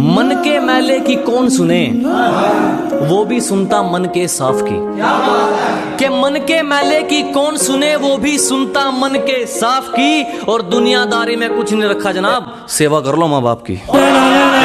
मन के मैले की कौन सुने, वो भी सुनता मन के साफ की। कि मन के मैले की कौन सुने, वो भी सुनता मन के साफ की। और दुनियादारी में कुछ नहीं रखा जनाब, सेवा कर लो माँ बाप की।